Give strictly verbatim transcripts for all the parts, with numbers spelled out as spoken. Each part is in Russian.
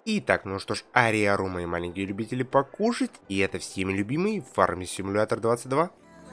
Итак, ну что ж, ариару, мои маленькие любители покушать, и это всеми любимый Farming Simulator двадцать два.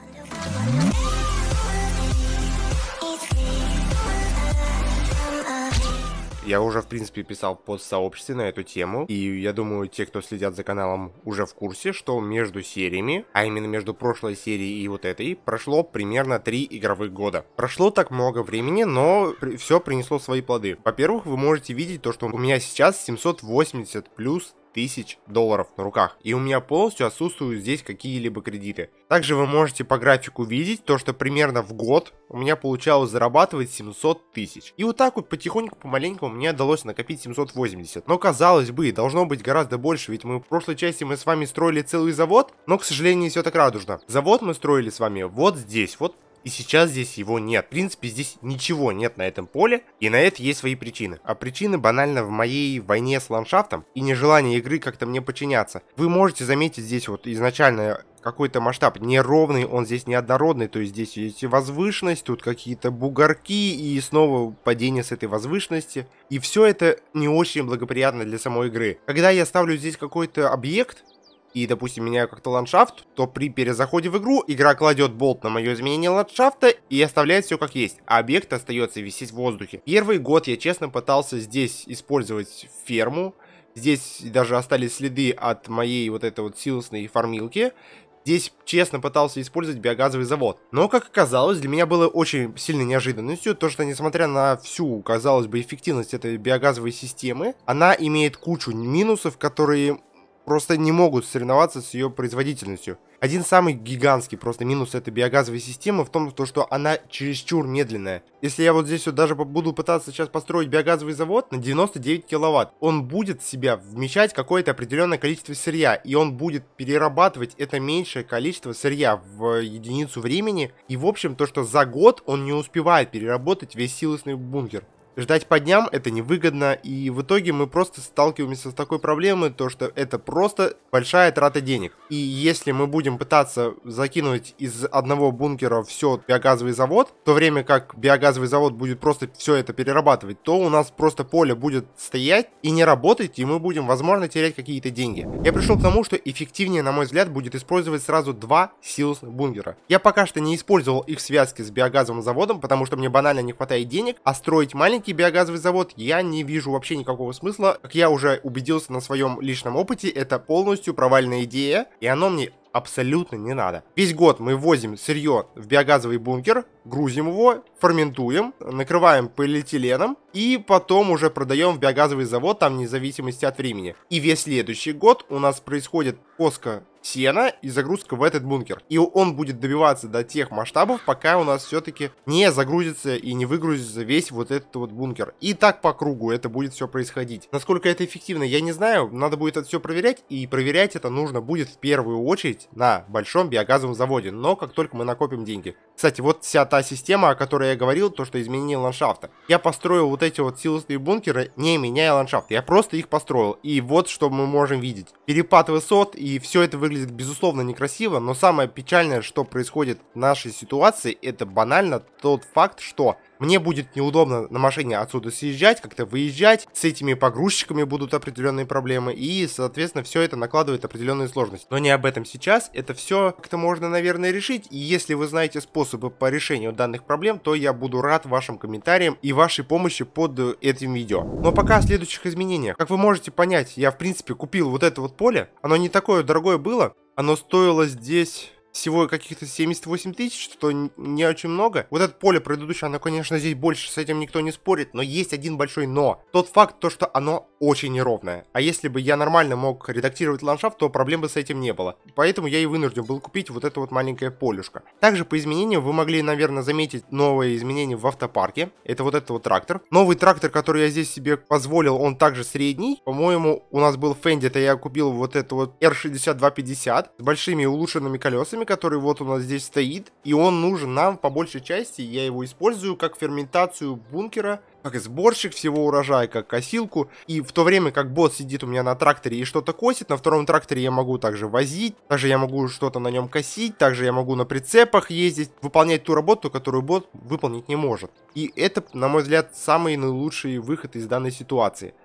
Я уже, в принципе, писал пост в сообществе на эту тему, и я думаю, те, кто следят за каналом, уже в курсе, что между сериями, а именно между прошлой серией и вот этой, прошло примерно три игровых года. Прошло так много времени, но все принесло свои плоды. Во-первых, вы можете видеть то, что у меня сейчас семьсот восемьдесят плюс тысяч долларов на руках, и у меня полностью отсутствуют здесь какие-либо кредиты. Также вы можете по графику видеть то, что примерно в год у меня получалось зарабатывать семьсот тысяч. И вот так вот потихоньку, помаленьку мне удалось накопить семьсот восемьдесят. Но казалось бы, должно быть гораздо больше, ведь мы в прошлой части мы с вами строили целый завод, но, к сожалению, не все так радужно. Завод мы строили с вами вот здесь, вот. И сейчас здесь его нет. В принципе, здесь ничего нет на этом поле, и на это есть свои причины. А причины банально в моей войне с ландшафтом и нежелание игры как-то мне подчиняться. Вы можете заметить здесь вот изначально какой-то масштаб неровный, он здесь неоднородный, то есть здесь есть возвышенность, тут какие-то бугорки и снова падение с этой возвышенности. И все это не очень благоприятно для самой игры. Когда я ставлю здесь какой-то объект, и, допустим, меняю как-то ландшафт, то при перезаходе в игру игра кладет болт на мое изменение ландшафта и оставляет все как есть, а объект остается висеть в воздухе. Первый год я честно пытался здесь использовать ферму, здесь даже остались следы от моей вот этой вот силосной фармилки. Здесь честно пытался использовать биогазовый завод. Но, как оказалось, для меня было очень сильной неожиданностью то, что несмотря на всю, казалось бы, эффективность этой биогазовой системы, она имеет кучу минусов, которые просто не могут соревноваться с ее производительностью. Один самый гигантский просто минус этой биогазовой системы в том, что она чересчур медленная. Если я вот здесь вот даже буду пытаться сейчас построить биогазовый завод на девяносто девять киловатт, он будет в себя вмещать какое-то определенное количество сырья, и он будет перерабатывать это меньшее количество сырья в единицу времени, и в общем то, что за год он не успевает переработать весь силосный бункер. Ждать по дням это невыгодно, и в итоге мы просто сталкиваемся с такой проблемой, то что это просто большая трата денег. И если мы будем пытаться закинуть из одного бункера все биогазовый завод, в то время как биогазовый завод будет просто все это перерабатывать, то у нас просто поле будет стоять и не работать, и мы будем, возможно, терять какие-то деньги. Я пришел к тому, что эффективнее, на мой взгляд, будет использовать сразу два силосных бункера. Я пока что не использовал их в связке с биогазовым заводом, потому что мне банально не хватает денег, а строить маленький биогазовый завод я не вижу вообще никакого смысла. Как я уже убедился на своем личном опыте, это полностью провальная идея, и оно мне абсолютно не надо. Весь год мы возим сырье в биогазовый бункер, грузим его, ферментуем, накрываем полиэтиленом и потом уже продаем в биогазовый завод, там вне зависимости от времени. И весь следующий год у нас происходит коска сена и загрузка в этот бункер. И он будет добиваться до тех масштабов, пока у нас все-таки не загрузится и не выгрузится весь вот этот вот бункер. И так по кругу это будет все происходить. Насколько это эффективно, я не знаю. Надо будет это все проверять. И проверять это нужно будет в первую очередь на большом биогазовом заводе. Но как только мы накопим деньги. Кстати, вот вся та система, о которой я говорил, то что изменение ландшафта. Я построил вот эти вот силосные бункеры, не меняя ландшафт. Я просто их построил. И вот что мы можем видеть. Перепад высот, и все это выглядит безусловно некрасиво, но самое печальное, что происходит в нашей ситуации, это банально тот факт, что мне будет неудобно на машине отсюда съезжать, как-то выезжать, с этими погрузчиками будут определенные проблемы, и, соответственно, все это накладывает определенные сложности. Но не об этом сейчас, это все как-то можно, наверное, решить, и если вы знаете способы по решению данных проблем, то я буду рад вашим комментариям и вашей помощи под этим видео. Но пока о следующих изменениях. Как вы можете понять, я, в принципе, купил вот это вот поле, оно не такое дорогое было, оно стоило здесь всего каких-то семьдесят восемь тысяч, что не очень много. Вот это поле предыдущее, оно, конечно, здесь больше, с этим никто не спорит, но есть один большой но. Тот факт, то, что оно очень неровное. А если бы я нормально мог редактировать ландшафт, то проблем бы с этим не было. Поэтому я и вынужден был купить вот это вот маленькое полюшко. Также по изменениям вы могли, наверное, заметить новые изменения в автопарке. Это вот этот вот трактор. Новый трактор, который я здесь себе позволил, он также средний. По-моему, у нас был Фенди, это я купил вот это вот эр шестьдесят два пятьдесят с большими улучшенными колесами, который вот у нас здесь стоит, и он нужен нам по большей части. Я его использую как ферментацию бункера, как сборщик всего урожая, как косилку. И в то время как бот сидит у меня на тракторе и что-то косит, на втором тракторе я могу также возить, также я могу что-то на нем косить, также я могу на прицепах ездить, выполнять ту работу, которую бот выполнить не может. И это, на мой взгляд, самый наилучший выход из данной ситуации.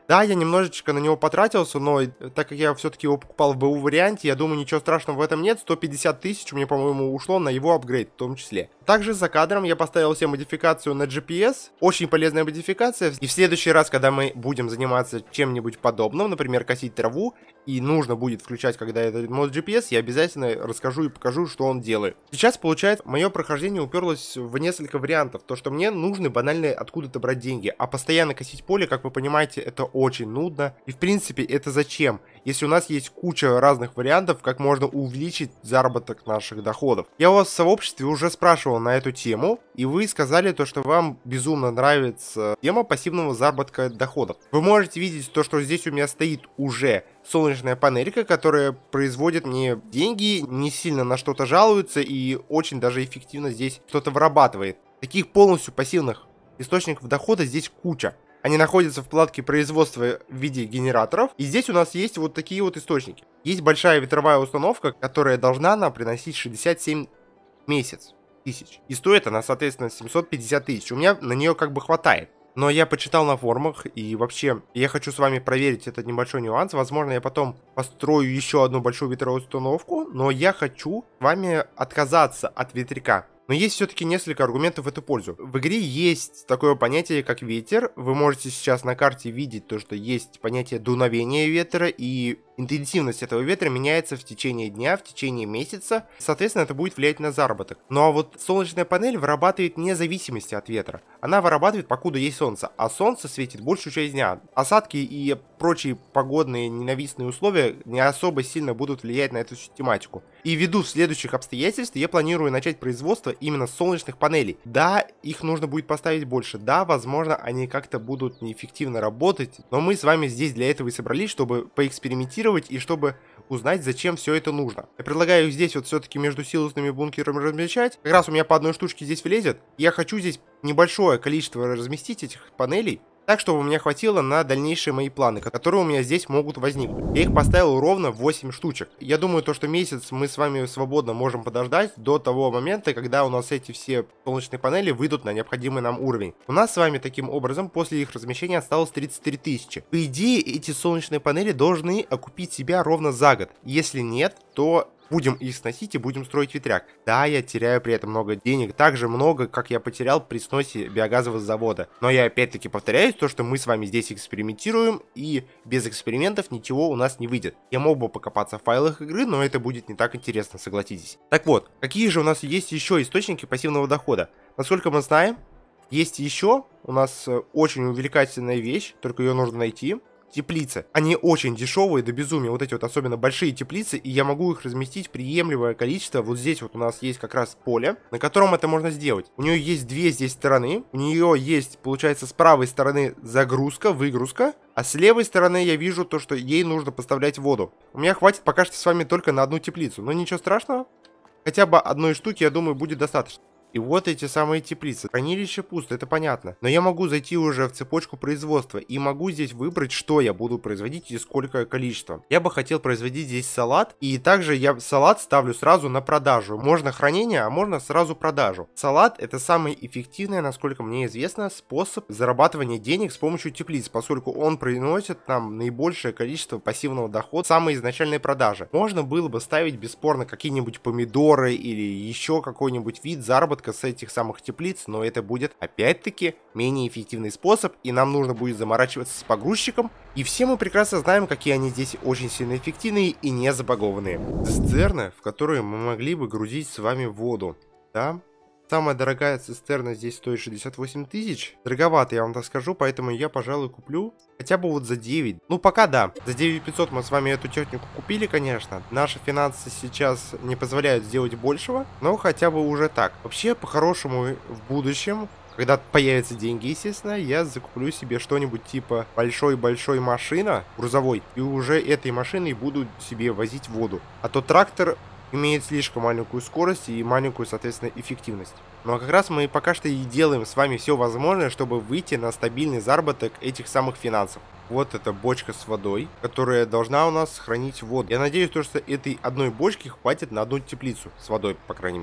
Да, я немножечко на него потратился, но так как я все-таки его покупал в БУ варианте, я думаю, ничего страшного в этом нет. сто пятьдесят тысяч у меня, по-моему, ушло на его апгрейд в том числе. Также за кадром я поставил себе модификацию на джи пи эс. Очень полезная модификация. И в следующий раз, когда мы будем заниматься чем-нибудь подобным, например, косить траву, и нужно будет включать, когда этот мод джи пи эс, я обязательно расскажу и покажу, что он делает. Сейчас, получается, мое прохождение уперлось в несколько вариантов. То, что мне нужно банально откуда-то брать деньги. А постоянно косить поле, как вы понимаете, это очень нудно. И, в принципе, это зачем? Если у нас есть куча разных вариантов, как можно увеличить заработок наших доходов. Я у вас в сообществе уже спрашивал на эту тему, и вы сказали то, что вам безумно нравится тема пассивного заработка доходов. Вы можете видеть то, что здесь у меня стоит уже солнечная панелька, которая производит мне деньги, не сильно на что-то жалуется и очень даже эффективно здесь что-то вырабатывает. Таких полностью пассивных источников дохода здесь куча. Они находятся в вкладке производства в виде генераторов. И здесь у нас есть вот такие вот источники. Есть большая ветровая установка, которая должна нам приносить шестьдесят семь в месяц тысяч. И стоит она, соответственно, семьсот пятьдесят тысяч. У меня на нее как бы хватает. Но я почитал на форумах, и вообще я хочу с вами проверить этот небольшой нюанс. Возможно, я потом построю еще одну большую ветровую установку, но я хочу с вами отказаться от ветряка. Но есть все-таки несколько аргументов в эту пользу. В игре есть такое понятие, как ветер. Вы можете сейчас на карте видеть то, что есть понятие дуновения ветра, и интенсивность этого ветра меняется в течение дня, в течение месяца. Соответственно, это будет влиять на заработок. Ну а вот солнечная панель вырабатывает вне зависимости от ветра. Она вырабатывает, покуда есть солнце. А солнце светит большую часть дня. Осадки и прочие погодные ненавистные условия не особо сильно будут влиять на эту тематику. И ввиду следующих обстоятельств я планирую начать производство именно солнечных панелей. Да, их нужно будет поставить больше. Да, возможно, они как-то будут неэффективно работать. Но мы с вами здесь для этого и собрались, чтобы поэкспериментировать и чтобы узнать, зачем все это нужно. Я предлагаю их здесь вот все-таки между силосными бункерами размещать. Как раз у меня по одной штучке здесь влезет. Я хочу здесь небольшое количество разместить этих панелей, так, чтобы у меня хватило на дальнейшие мои планы, которые у меня здесь могут возникнуть. Я их поставил ровно восемь штучек. Я думаю, то, что месяц мы с вами свободно можем подождать до того момента, когда у нас эти все солнечные панели выйдут на необходимый нам уровень. У нас с вами таким образом после их размещения осталось тридцать три тысячи. По идее, эти солнечные панели должны окупить себя ровно за год. Если нет, то будем их сносить и будем строить ветряк. Да, я теряю при этом много денег, так же много, как я потерял при сносе биогазового завода. Но я опять-таки повторяюсь, то, что мы с вами здесь экспериментируем, и без экспериментов ничего у нас не выйдет. Я мог бы покопаться в файлах игры, но это будет не так интересно, согласитесь. Так вот, какие же у нас есть еще источники пассивного дохода? Насколько мы знаем, есть еще у нас очень увлекательная вещь, только ее нужно найти. Теплицы. Они очень дешевые до безумия, вот эти вот особенно большие теплицы, и я могу их разместить в приемлемое количество. Вот здесь вот у нас есть как раз поле, на котором это можно сделать. У нее есть две здесь стороны, у нее есть, получается, с правой стороны загрузка, выгрузка, а с левой стороны я вижу то, что ей нужно поставлять воду. У меня хватит пока что с вами только на одну теплицу, но ничего страшного, хотя бы одной штуки, я думаю, будет достаточно. И вот эти самые теплицы. Хранилище пусто, это понятно. Но я могу зайти уже в цепочку производства и могу здесь выбрать, что я буду производить и сколько количества. Я бы хотел производить здесь салат. И также я салат ставлю сразу на продажу. Можно хранение, а можно сразу продажу. Салат — это самый эффективный, насколько мне известно, способ зарабатывания денег с помощью теплиц, поскольку он приносит нам наибольшее количество пассивного дохода в самой изначальной продаже. Можно было бы ставить бесспорно какие-нибудь помидоры или еще какой-нибудь вид заработка с этих самых теплиц, но это будет опять-таки менее эффективный способ, и нам нужно будет заморачиваться с погрузчиком. И все мы прекрасно знаем, какие они здесь очень сильно эффективные и не забагованные. Цистерны, в которые мы могли бы грузить с вами воду. Да? Самая дорогая цистерна здесь стоит шестьдесят восемь тысяч. Дороговато, я вам так скажу, поэтому я, пожалуй, куплю хотя бы вот за девять. Ну, пока да. За девять тысяч пятьсот мы с вами эту технику купили, конечно. Наши финансы сейчас не позволяют сделать большего, но хотя бы уже так. Вообще, по-хорошему, в будущем, когда появятся деньги, естественно, я закуплю себе что-нибудь типа большой-большой машина, грузовой, и уже этой машиной буду себе возить воду. А то трактор имеет слишком маленькую скорость и маленькую, соответственно, эффективность. Ну а как раз мы пока что и делаем с вами все возможное, чтобы выйти на стабильный заработок этих самых финансов. Вот эта бочка с водой, которая должна у нас хранить воду. Я надеюсь, то, что этой одной бочки хватит на одну теплицу с водой, по крайней мере.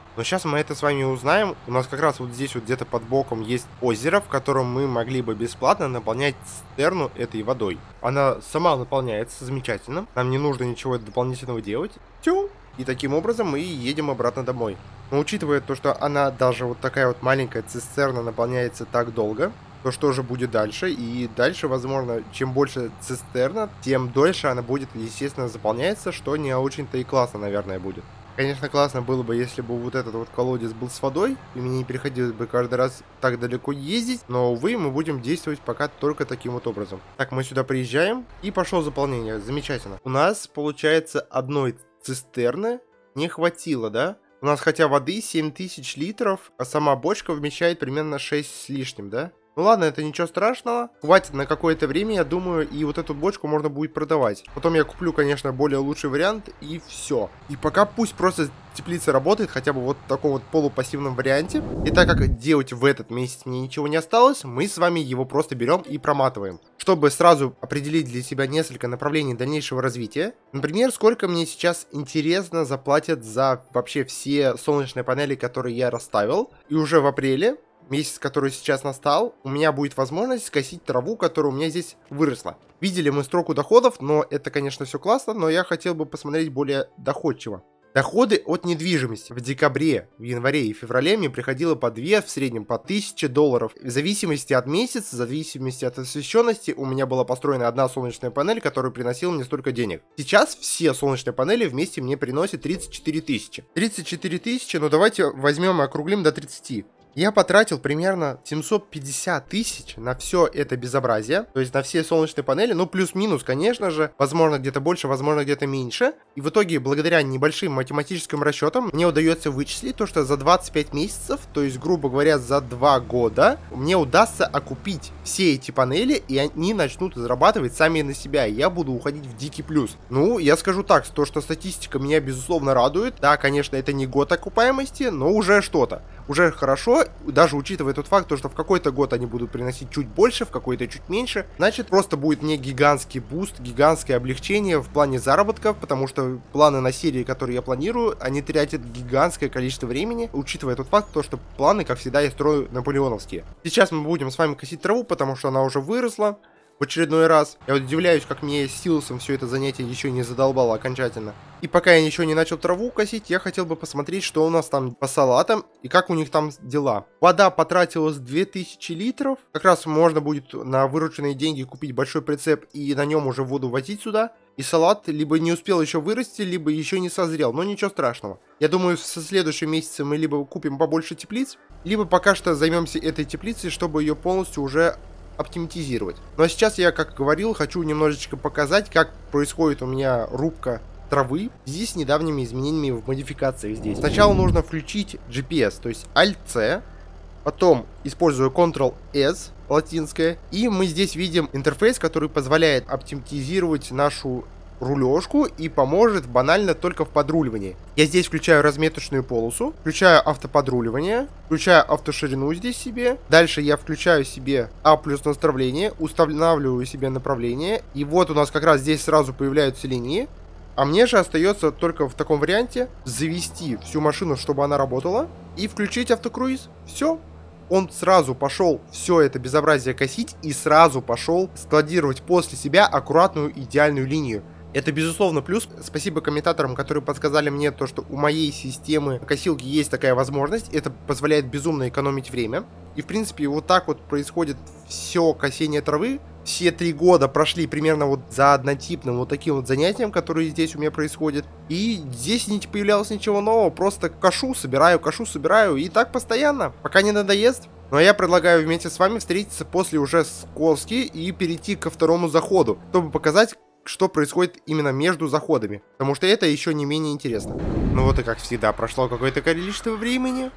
Но сейчас мы это с вами узнаем. У нас как раз вот здесь вот где-то под боком есть озеро, в котором мы могли бы бесплатно наполнять цистерну этой водой. Она сама наполняется замечательно. Нам не нужно ничего дополнительного делать. Тю! И таким образом мы едем обратно домой. Но учитывая то, что она даже вот такая вот маленькая цистерна наполняется так долго, то что же будет дальше? И дальше, возможно, чем больше цистерна, тем дольше она будет, естественно, заполняться, что не очень-то и классно, наверное, будет. Конечно, классно было бы, если бы вот этот вот колодец был с водой, и мне не приходилось бы каждый раз так далеко ездить, но, увы, мы будем действовать пока только таким вот образом. Так, мы сюда приезжаем, и пошло заполнение, замечательно. У нас, получается, одной цистерны не хватило, да? У нас хотя воды семь тысяч литров, а сама бочка вмещает примерно шесть с лишним, да? Ну ладно, это ничего страшного. Хватит на какое-то время, я думаю, и вот эту бочку можно будет продавать. Потом я куплю, конечно, более лучший вариант, и все. И пока пусть просто теплица работает, хотя бы вот в таком вот полупассивном варианте. И так как делать в этот месяц мне ничего не осталось, мы с вами его просто берем и проматываем. Чтобы сразу определить для себя несколько направлений дальнейшего развития. Например, сколько мне сейчас интересно заплатят за вообще все солнечные панели, которые я расставил. И уже в апреле, месяц, который сейчас настал, у меня будет возможность скосить траву, которая у меня здесь выросла. Видели мы строку доходов, но это, конечно, все классно, но я хотел бы посмотреть более доходчиво. Доходы от недвижимости. В декабре, в январе и феврале мне приходило по две, в среднем по тысяче долларов. В зависимости от месяца, в зависимости от освещенности, у меня была построена одна солнечная панель, которая приносила мне столько денег. Сейчас все солнечные панели вместе мне приносят тридцать четыре тысячи. тридцать четыре тысячи, ну давайте возьмем и округлим до тридцати. Я потратил примерно семьсот пятьдесят тысяч на все это безобразие, то есть на все солнечные панели, ну плюс-минус, конечно же, возможно где-то больше, возможно где-то меньше. И в итоге, благодаря небольшим математическим расчетам, мне удается вычислить то, что за двадцать пять месяцев, то есть, грубо говоря, за два года, мне удастся окупить все эти панели, и они начнут зарабатывать сами на себя, и я буду уходить в дикий плюс. Ну, я скажу так, то, что статистика меня, безусловно, радует. Да, конечно, это не год окупаемости, но уже что-то. Уже хорошо, даже учитывая тот факт, что в какой-то год они будут приносить чуть больше, в какой-то чуть меньше. Значит, просто будет мне гигантский буст, гигантское облегчение в плане заработков, потому что планы на серии, которые я планирую, они тратят гигантское количество времени, учитывая тот факт, то, что планы, как всегда, я строю наполеоновские. Сейчас мы будем с вами косить траву, потому что она уже выросла в очередной раз. Я вот удивляюсь, как мне с Силосом все это занятие еще не задолбало окончательно. И пока я еще не начал траву косить, я хотел бы посмотреть, что у нас там по салатам и как у них там дела. Вода потратилась две тысячи литров. Как раз можно будет на вырученные деньги купить большой прицеп и на нем уже воду возить сюда. И салат либо не успел еще вырасти, либо еще не созрел. Но ничего страшного. Я думаю, со следующего месяца мы либо купим побольше теплиц, либо пока что займемся этой теплицей, чтобы ее полностью уже оптимизировать. Ну а сейчас я, как говорил, хочу немножечко показать, как происходит у меня рубка травы здесь с недавними изменениями в модификациях здесь. Сначала нужно включить джи пи эс, то есть Alt-C, потом использую контрол-эс латинское, и мы здесь видим интерфейс, который позволяет оптимизировать нашу рулежку и поможет банально только в подруливании. Я здесь включаю разметочную полосу, включаю автоподруливание, включаю автоширину здесь себе. Дальше я включаю себе А плюс настроение, устанавливаю себе направление. И вот у нас как раз здесь сразу появляются линии. А мне же остается только в таком варианте завести всю машину, чтобы она работала, и включить автокруиз. Все. Он сразу пошел все это безобразие косить и сразу пошел складировать после себя аккуратную идеальную линию. Это, безусловно, плюс. Спасибо комментаторам, которые подсказали мне то, что у моей системы косилки есть такая возможность. Это позволяет безумно экономить время. И, в принципе, вот так вот происходит все косение травы. Все три года прошли примерно вот за однотипным вот таким вот занятием, которое здесь у меня происходит. И здесь не появлялось ничего нового. Просто кашу собираю, кашу собираю. И так постоянно, пока не надоест. Ну а я предлагаю вместе с вами встретиться после уже скоски и перейти ко второму заходу, чтобы показать, что происходит именно между заходами, потому что это еще не менее интересно. Ну вот и как всегда прошло какое-то количество времени,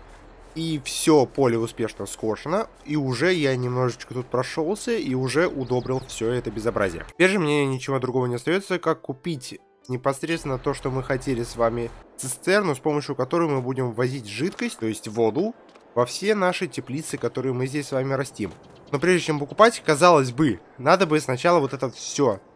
и все поле успешно скошено, и уже я немножечко тут прошелся и уже удобрил все это безобразие. Теперь же мне ничего другого не остается, как купить непосредственно то, что мы хотели с вами, цистерну, с помощью которой мы будем возить жидкость, то есть воду, во все наши теплицы, которые мы здесь с вами растим. Но прежде чем покупать, казалось бы, надо бы сначала вот это все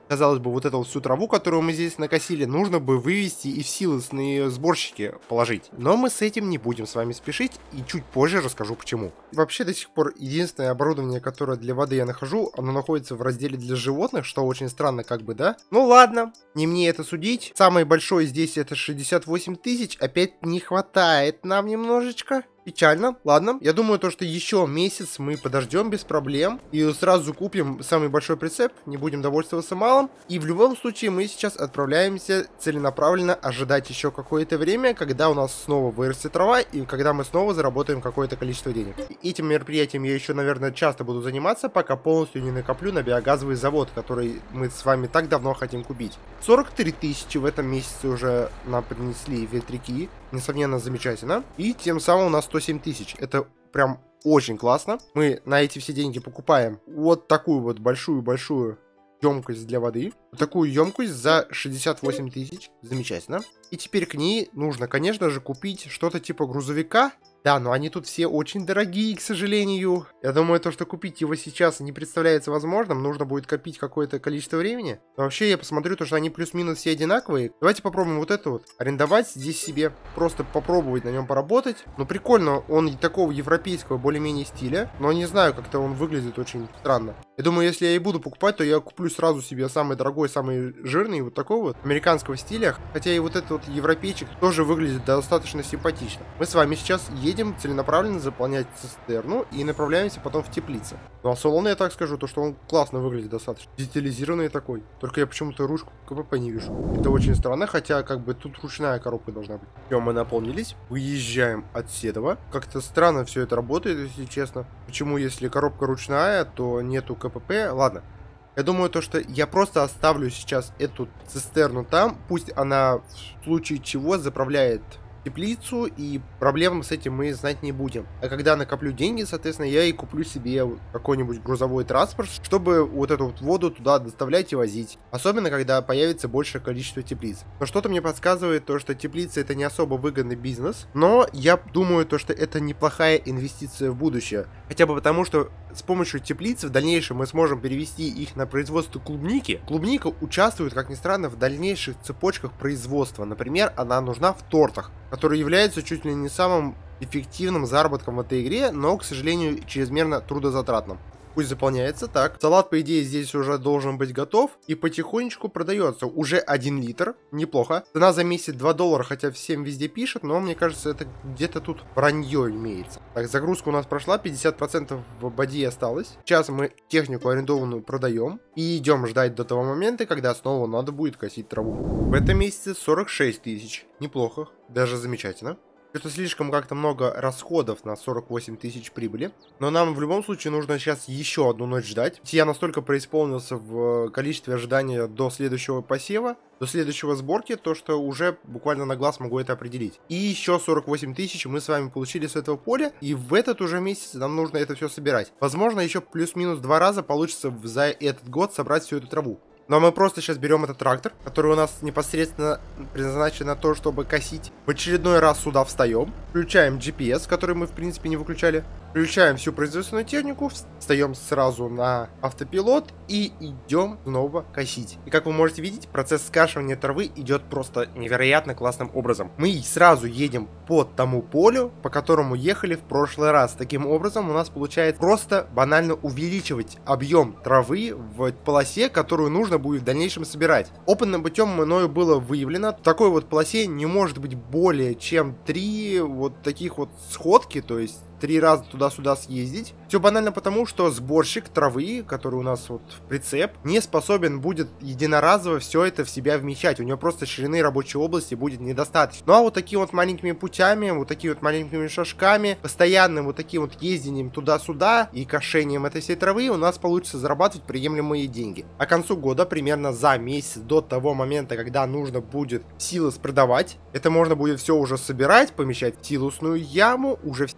Казалось бы, вот эту всю траву, которую мы здесь накосили, нужно бы вывести и в силосные сборщики положить. Но мы с этим не будем с вами спешить, и чуть позже расскажу почему. Вообще, до сих пор единственное оборудование, которое для воды я нахожу, оно находится в разделе для животных, что очень странно, как бы, да? Ну ладно, не мне это судить. Самый большой здесь это шестьдесят восемь тысяч, опять не хватает нам немножечко. Печально. Ладно, я думаю, то, что еще месяц мы подождем без проблем и сразу купим самый большой прицеп, не будем довольствоваться малым. И в любом случае мы сейчас отправляемся целенаправленно ожидать еще какое-то время, когда у нас снова вырастет трава и когда мы снова заработаем какое-то количество денег. И этим мероприятием я еще, наверное, часто буду заниматься, пока полностью не накоплю на биогазовый завод, который мы с вами так давно хотим купить. сорок три тысячи в этом месяце уже нам принесли ветряки. Несомненно, замечательно. И тем самым у нас сто семь тысяч. Это прям очень классно. Мы на эти все деньги покупаем вот такую вот большую-большую емкость для воды. Вот такую емкость за шестьдесят восемь тысяч. Замечательно. И теперь к ней нужно, конечно же, купить что-то типа грузовика. Да, но они тут все очень дорогие, к сожалению. Я думаю, то, что купить его сейчас не представляется возможным. Нужно будет копить какое-то количество времени. Но вообще я посмотрю, то, что они плюс-минус все одинаковые. Давайте попробуем вот это вот. Арендовать здесь себе. Просто попробовать на нем поработать. Ну, прикольно. Он такого европейского более-менее стиля. Но не знаю, как-то он выглядит очень странно. Я думаю, если я и буду покупать, то я куплю сразу себе самый дорогой, самый жирный. Вот такого вот американского стиля. Хотя и вот этот вот европейчик тоже выглядит достаточно симпатично. Мы с вами сейчас едем целенаправленно заполнять цистерну и направляемся потом в теплицы. Ну а салон, я так скажу, то что он классно выглядит, достаточно детализированный такой. Только я почему-то ручку КПП не вижу. Это очень странно, хотя как бы тут ручная коробка должна быть. Все, мы наполнились, выезжаем от Седова. Как-то странно все это работает, если честно. Почему, если коробка ручная, то нету КПП? Ладно. Я думаю, то, что я просто оставлю сейчас эту цистерну там. Пусть она в случае чего заправляет теплицу, и проблем с этим мы знать не будем. А когда накоплю деньги, соответственно, я и куплю себе какой-нибудь грузовой транспорт, чтобы вот эту вот воду туда доставлять и возить. Особенно, когда появится большее количество теплиц. Но что-то мне подсказывает то, что теплицы это не особо выгодный бизнес, но я думаю то, что это неплохая инвестиция в будущее. Хотя бы потому, что с помощью теплиц в дальнейшем мы сможем перевести их на производство клубники. Клубника участвует, как ни странно, в дальнейших цепочках производства. Например, она нужна в тортах, который является чуть ли не самым эффективным заработком в этой игре, но, к сожалению, чрезмерно трудозатратным. Пусть заполняется. Так, салат, по идее, здесь уже должен быть готов. И потихонечку продается. Уже один литр. Неплохо. Цена за месяц два доллара, хотя всем везде пишет, но мне кажется, это где-то тут вранье имеется. Так, загрузка у нас прошла. пятьдесят процентов в боди осталось. Сейчас мы технику арендованную продаем. И идем ждать до того момента, когда снова надо будет косить траву. В этом месяце сорок шесть тысяч. Неплохо. Даже замечательно. Это слишком как-то много расходов на сорок восемь тысяч прибыли. Но нам в любом случае нужно сейчас еще одну ночь ждать. Я настолько преисполнился в количестве ожидания до следующего посева, до следующего сборки, то что уже буквально на глаз могу это определить. И еще сорок восемь тысяч мы с вами получили с этого поля. И в этот уже месяц нам нужно это все собирать. Возможно, еще плюс-минус два раза получится за этот год собрать всю эту траву. Но мы просто сейчас берем этот трактор, который у нас непосредственно предназначен на то, чтобы косить. В очередной раз сюда встаем, включаем джи пи эс, который мы в принципе не выключали. Включаем всю производственную технику, встаем сразу на автопилот и идем снова косить. И как вы можете видеть, процесс скашивания травы идет просто невероятно классным образом. Мы сразу едем по тому полю, по которому ехали в прошлый раз. Таким образом у нас получается просто банально увеличивать объем травы в полосе, которую нужно будет в дальнейшем собирать. Опытным путем мною было выявлено, в такой вот полосе не может быть более чем три вот таких вот сходки, то есть три раза туда-сюда съездить. Все банально потому, что сборщик травы, который у нас вот в прицеп, не способен будет единоразово все это в себя вмещать. У него просто ширины рабочей области будет недостаточно. Ну а вот такими вот маленькими путями, вот такими вот маленькими шажками, постоянным вот таким вот ездением туда-сюда и кошением этой всей травы у нас получится зарабатывать приемлемые деньги. А к концу года, примерно за месяц до того момента, когда нужно будет силос продавать, это можно будет все уже собирать, помещать в силосную яму, уже в силосные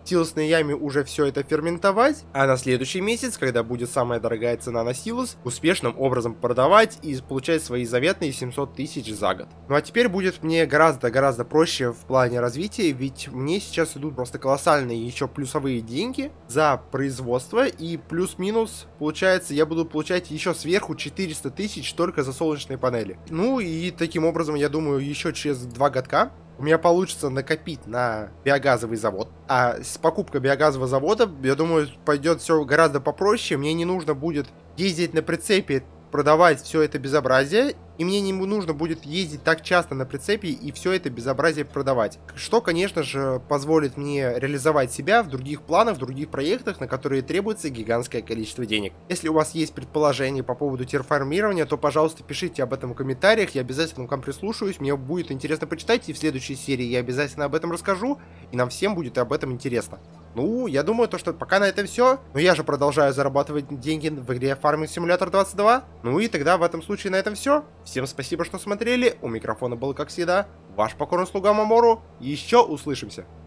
яме уже все это ферментовать, а на следующий месяц, когда будет самая дорогая цена на силос, успешным образом продавать и получать свои заветные семьсот тысяч за год. Ну а теперь будет мне гораздо-гораздо проще в плане развития, ведь мне сейчас идут просто колоссальные еще плюсовые деньги за производство, и плюс-минус, получается, я буду получать еще сверху четыреста тысяч только за солнечные панели. Ну и таким образом, я думаю, еще через два годка у меня получится накопить на биогазовый завод. А с покупкой биогазового завода, я думаю, пойдет все гораздо попроще. Мне не нужно будет ездить на прицепе, продавать все это безобразие. И мне не нужно будет ездить так часто на прицепе и все это безобразие продавать. Что, конечно же, позволит мне реализовать себя в других планах, в других проектах, на которые требуется гигантское количество денег. Если у вас есть предположения по поводу терраформирования, то, пожалуйста, пишите об этом в комментариях. Я обязательно к вам прислушаюсь. Мне будет интересно почитать. И в следующей серии я обязательно об этом расскажу. И нам всем будет об этом интересно. Ну, я думаю, то, что пока на этом все. Но я же продолжаю зарабатывать деньги в игре Farming Simulator двадцать два. Ну и тогда в этом случае на этом все. Всем спасибо, что смотрели. У микрофона был, как всегда, ваш покорный слуга Мамору. Еще услышимся.